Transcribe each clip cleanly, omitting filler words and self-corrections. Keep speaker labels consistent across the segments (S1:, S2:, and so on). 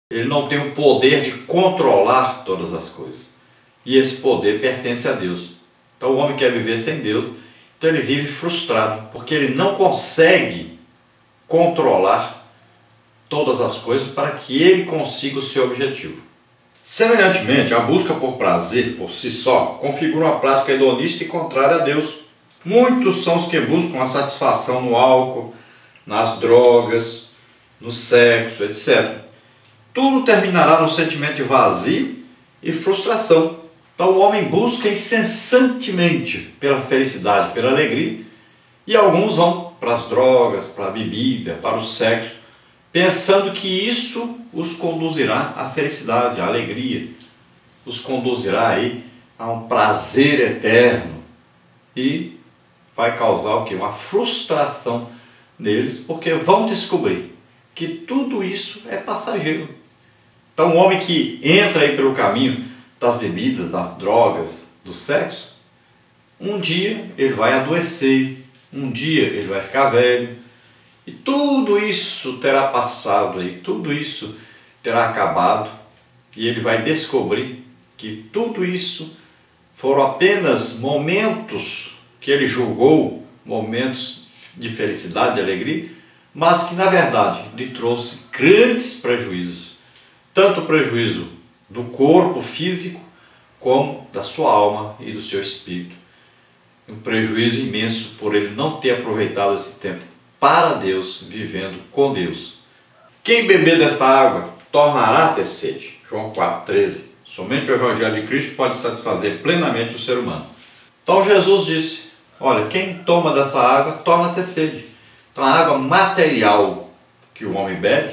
S1: Ele não tem o poder de controlar todas as coisas. E esse poder pertence a Deus. Então o homem quer viver sem Deus, então ele vive frustrado, porque ele não consegue controlar todas as coisas para que ele consiga o seu objetivo. Semelhantemente, a busca por prazer por si só configura uma prática hedonista e contrária a Deus. Muitos são os que buscam a satisfação no álcool, nas drogas, no sexo, etc. Tudo terminará no sentimento de vazio e frustração. Então o homem busca incessantemente pela felicidade, pela alegria, e alguns vão para as drogas, para a bebida, para o sexo, pensando que isso os conduzirá à felicidade, à alegria, os conduzirá aí a um prazer eterno e vai causar o quê? Uma frustração neles, porque vão descobrir que tudo isso é passageiro. Então o homem que entra aí pelo caminho das bebidas, das drogas, do sexo, um dia ele vai adoecer, um dia ele vai ficar velho, e tudo isso terá passado aí, tudo isso terá acabado, e ele vai descobrir que tudo isso foram apenas momentos que ele julgou, momentos de felicidade, de alegria, mas que na verdade lhe trouxe grandes prejuízos, tanto o prejuízo do corpo físico, como da sua alma e do seu espírito. Um prejuízo imenso por ele não ter aproveitado esse tempo para Deus, vivendo com Deus. Quem beber dessa água tornará a ter sede. João 4,13. Somente o Evangelho de Cristo pode satisfazer plenamente o ser humano. Então Jesus disse, olha, quem toma dessa água torna a ter sede. Então a água material que o homem bebe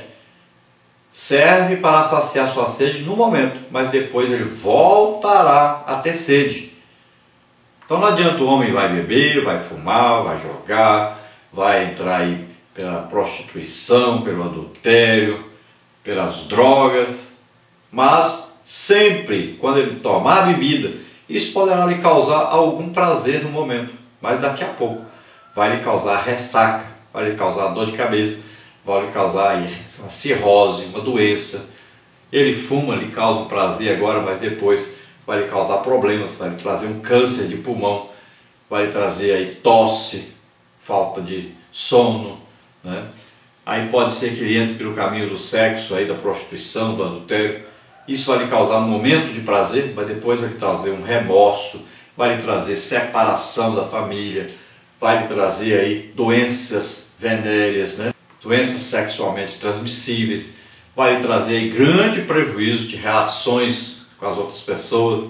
S1: serve para saciar sua sede no momento, mas depois ele voltará a ter sede. Então não adianta o homem vai beber, vai fumar, vai jogar, vai entrar aí pela prostituição, pelo adultério, pelas drogas, mas sempre quando ele tomar a bebida, isso poderá lhe causar algum prazer no momento, mas daqui a pouco vai lhe causar ressaca, vai lhe causar dor de cabeça, vai lhe causar aí uma cirrose, uma doença. Ele fuma, lhe causa um prazer agora, mas depois vai lhe causar problemas, vai lhe trazer um câncer de pulmão, vai lhe trazer aí tosse, falta de sono, né? Aí pode ser que ele entre pelo caminho do sexo, aí, da prostituição, do adultério. Isso vai lhe causar um momento de prazer, mas depois vai lhe trazer um remorso, vai lhe trazer separação da família, vai lhe trazer aí doenças venéreas, né? Doenças sexualmente transmissíveis, vai lhe trazer aí grande prejuízo de relações com as outras pessoas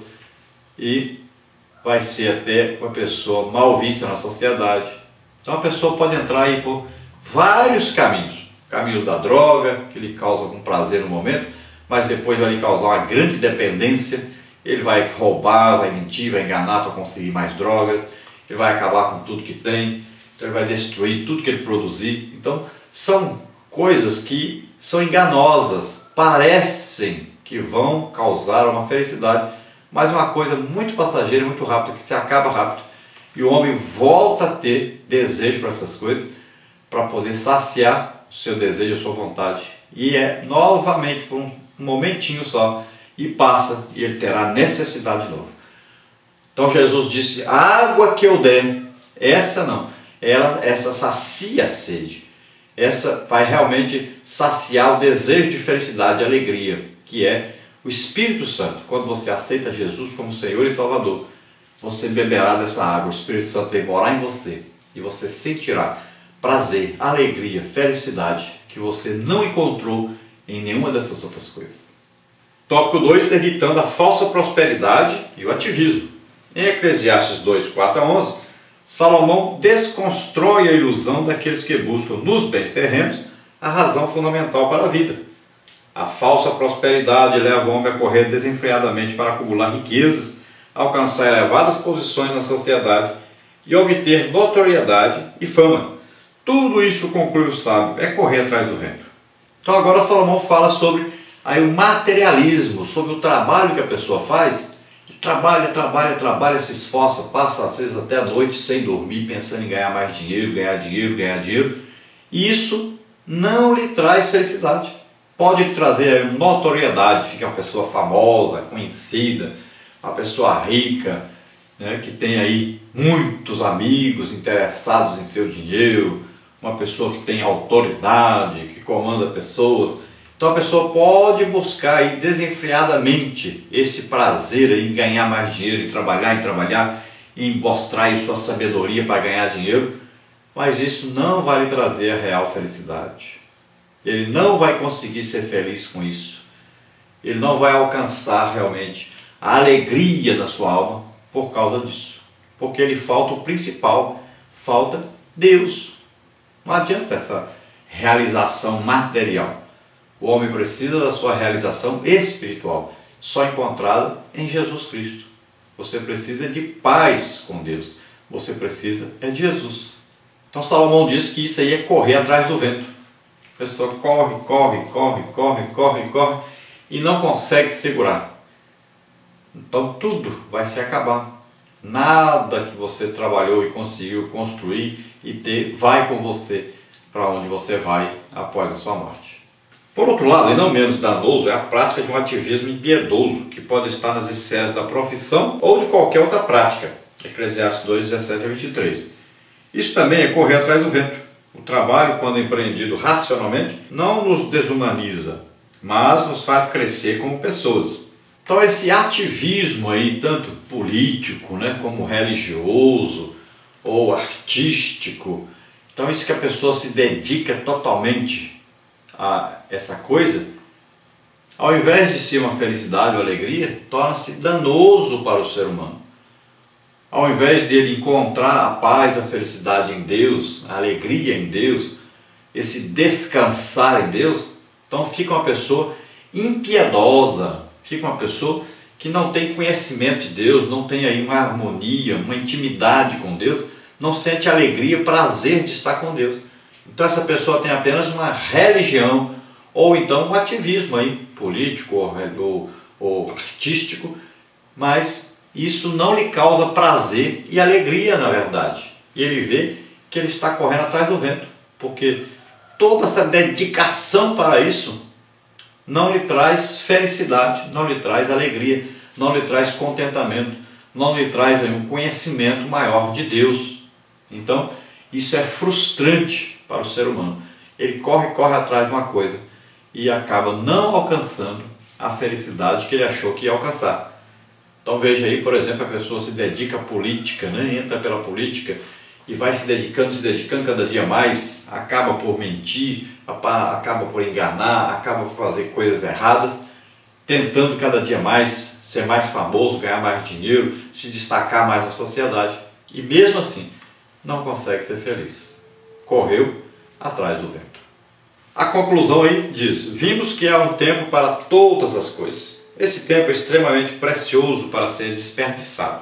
S1: e vai ser até uma pessoa mal vista na sociedade. Então a pessoa pode entrar aí por vários caminhos. O caminho da droga, que lhe causa algum prazer no momento, mas depois vai lhe causar uma grande dependência. Ele vai roubar, vai mentir, vai enganar para conseguir mais drogas, ele vai acabar com tudo que tem, então ele vai destruir tudo que ele produzir. Então são coisas que são enganosas, parecem que vão causar uma felicidade, mas uma coisa muito passageira, muito rápida, que se acaba rápido. E o homem volta a ter desejo para essas coisas, para poder saciar o seu desejo, a sua vontade. E é novamente por um momentinho só, e passa, e ele terá necessidade de novo. Então Jesus disse, a água que eu der, essa não, essa sacia a sede. Essa vai realmente saciar o desejo de felicidade, de alegria, que é o Espírito Santo. Quando você aceita Jesus como Senhor e Salvador, você beberá dessa água, o Espírito Santo vai morar em você e você sentirá prazer, alegria, felicidade que você não encontrou em nenhuma dessas outras coisas. Tópico 2, evitando a falsa prosperidade e o ativismo. Em Eclesiastes 2, 4 a 11, Salomão desconstrói a ilusão daqueles que buscam nos bens terrenos a razão fundamental para a vida. A falsa prosperidade leva o homem a correr desenfreadamente para acumular riquezas, alcançar elevadas posições na sociedade e obter notoriedade e fama. Tudo isso, conclui o sábio, é correr atrás do vento. Então agora Salomão fala sobre aí o materialismo, sobre o trabalho que a pessoa faz. Trabalha, se esforça, passa às vezes até a noite sem dormir, pensando em ganhar mais dinheiro, ganhar dinheiro. E isso não lhe traz felicidade. pode lhe trazer notoriedade, fica uma pessoa famosa, conhecida, uma pessoa rica, né, que tem aí muitos amigos interessados em seu dinheiro, uma pessoa que tem autoridade, que comanda pessoas. Então a pessoa pode buscar aí desenfreadamente esse prazer aí em ganhar mais dinheiro, em trabalhar, em mostrar aí sua sabedoria para ganhar dinheiro, mas isso não vai lhe trazer a real felicidade. Ele não vai conseguir ser feliz com isso. Ele não vai alcançar realmente a alegria da sua alma por causa disso. Porque lhe falta o principal, falta Deus. Não adianta essa realização material. O homem precisa da sua realização espiritual, só encontrada em Jesus Cristo. Você precisa de paz com Deus. Você precisa de Jesus. Então Salomão diz que isso aí é correr atrás do vento. A pessoa corre e não consegue segurar. Então tudo vai se acabar. Nada que você trabalhou e conseguiu construir e ter vai com você para onde você vai após a sua morte. Por outro lado, e não menos danoso, é a prática de um ativismo impiedoso que pode estar nas esferas da profissão ou de qualquer outra prática. Eclesiastes 2, 17 a 23. Isso também é correr atrás do vento. O trabalho, quando empreendido racionalmente, não nos desumaniza, mas nos faz crescer como pessoas. Então esse ativismo aí, tanto político, né, como religioso ou artístico, então isso que a pessoa se dedica totalmente a essa coisa, ao invés de ser uma felicidade ou alegria, torna-se danoso para o ser humano. Ao invés de ele encontrar a paz, a felicidade em Deus, a alegria em Deus, esse descansar em Deus, então fica uma pessoa impiedosa, fica uma pessoa que não tem conhecimento de Deus, não tem aí uma harmonia, uma intimidade com Deus, não sente alegria, prazer de estar com Deus. Então essa pessoa tem apenas uma religião, ou então um ativismo aí, político ou artístico, mas isso não lhe causa prazer e alegria, na verdade. E ele vê que ele está correndo atrás do vento, porque toda essa dedicação para isso não lhe traz felicidade, não lhe traz alegria, não lhe traz contentamento, não lhe traz aí um conhecimento maior de Deus. Então, isso é frustrante para o ser humano. Ele corre atrás de uma coisa e acaba não alcançando a felicidade que ele achou que ia alcançar. Então veja aí, por exemplo, a pessoa se dedica à política, né? Entra pela política e vai se dedicando cada dia mais, acaba por mentir, acaba por enganar, acaba por fazer coisas erradas, tentando cada dia mais ser mais famoso, ganhar mais dinheiro, se destacar mais na sociedade. E mesmo assim, não consegue ser feliz. Correu atrás do vento. A conclusão aí diz: vimos que há um tempo para todas as coisas. Esse tempo é extremamente precioso para ser desperdiçado.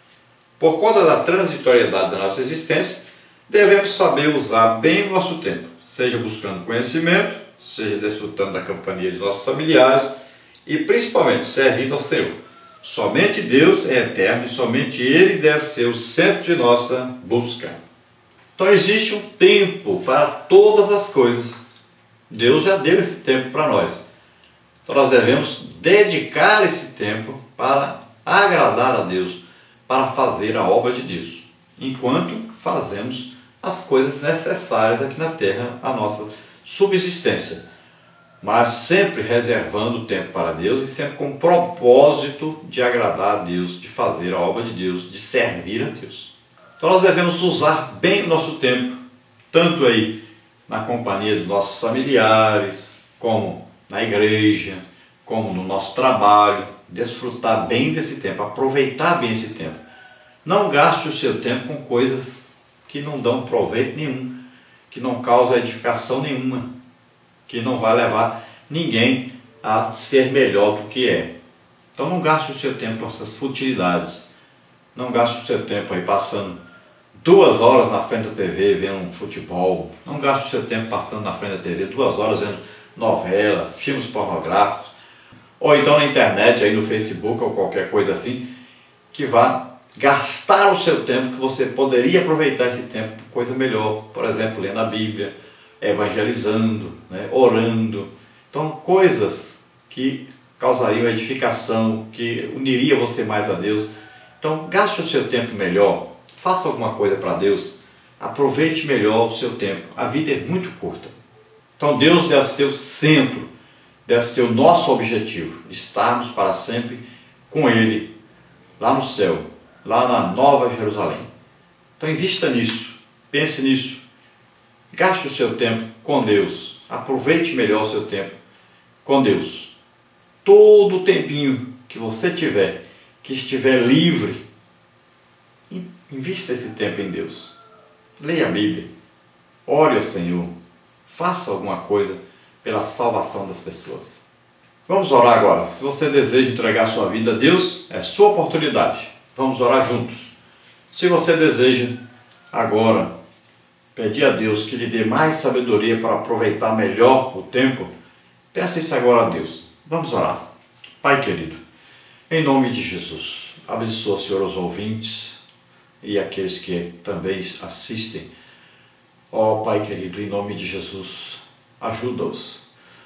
S1: Por conta da transitoriedade da nossa existência, devemos saber usar bem o nosso tempo, seja buscando conhecimento, seja desfrutando da companhia de nossos familiares e principalmente servindo ao Senhor. Somente Deus é eterno e somente Ele deve ser o centro de nossa busca. Então existe um tempo para todas as coisas. Deus já deu esse tempo para nós. Então nós devemos dedicar esse tempo para agradar a Deus, para fazer a obra de Deus, enquanto fazemos as coisas necessárias aqui na terra, a nossa subsistência. Mas sempre reservando tempo para Deus e sempre com o propósito de agradar a Deus, de fazer a obra de Deus, de servir a Deus. Então nós devemos usar bem o nosso tempo, tanto aí na companhia dos nossos familiares, como na igreja, como no nosso trabalho, desfrutar bem desse tempo, aproveitar bem esse tempo. Não gaste o seu tempo com coisas que não dão proveito nenhum, que não causam edificação nenhuma, que não vai levar ninguém a ser melhor do que é. Então não gaste o seu tempo com essas futilidades. Não gaste o seu tempo aí passando 2 horas na frente da TV vendo um futebol. Não gaste o seu tempo passando na frente da TV 2 horas vendo novela, filmes pornográficos, ou então na internet, aí no Facebook ou qualquer coisa assim, que vá gastar o seu tempo, que você poderia aproveitar esse tempo por coisa melhor, por exemplo, lendo a Bíblia, evangelizando, né, orando. Então Então, coisas que causariam edificação, que uniria você mais a Deus. Então, gaste o seu tempo melhor, faça alguma coisa para Deus, aproveite melhor o seu tempo. A vida é muito curta. Então, Deus deve ser o centro, deve ser o nosso objetivo, estarmos para sempre com Ele, lá no céu, lá na Nova Jerusalém. Então, invista nisso, pense nisso, gaste o seu tempo com Deus, aproveite melhor o seu tempo com Deus. Todo o tempinho que você tiver, que estiver livre, invista esse tempo em Deus. Leia a Bíblia, ore ao Senhor, faça alguma coisa pela salvação das pessoas. Vamos orar agora. Se você deseja entregar sua vida a Deus, é sua oportunidade. Vamos orar juntos. Se você deseja agora pedir a Deus que lhe dê mais sabedoria para aproveitar melhor o tempo, peça isso agora a Deus. Vamos orar. Pai querido, em nome de Jesus, abençoa, Senhor, os ouvintes e aqueles que também assistem. Ó Pai querido, em nome de Jesus, ajuda-os.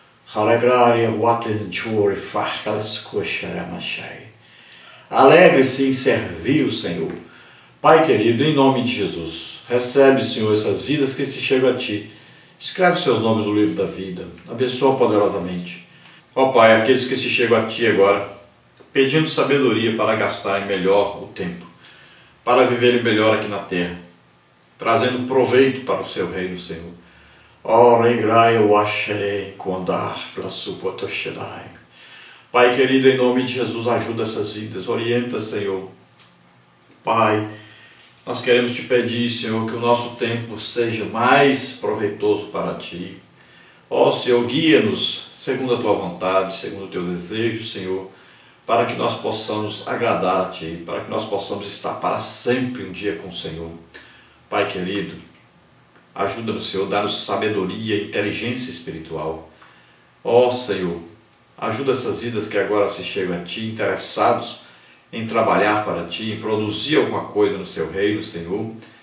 S1: Alegre-se em servir o Senhor. Pai querido, em nome de Jesus, recebe, Senhor, essas vidas que se chegam a Ti. Escreve seus nomes no livro da vida. Abençoa poderosamente. Ó Pai, aqueles que se chegam a Ti agora, pedindo sabedoria para gastarem melhor o tempo, para viverem melhor aqui na terra, trazendo proveito para o Seu reino, Senhor. Pai querido, em nome de Jesus, ajuda essas vidas, orienta, Senhor. Pai, nós queremos Te pedir, Senhor, que o nosso tempo seja mais proveitoso para Ti. Ó Senhor, guia-nos segundo a Tua vontade, segundo o Teu desejo, Senhor, para que nós possamos agradar a Ti, para que nós possamos estar para sempre um dia com o Senhor. Pai querido, ajuda-nos, Senhor, dá-nos sabedoria e inteligência espiritual. Ó Senhor, ajuda essas vidas que agora se chegam a Ti, interessados em trabalhar para Ti, em produzir alguma coisa no Seu reino, Senhor.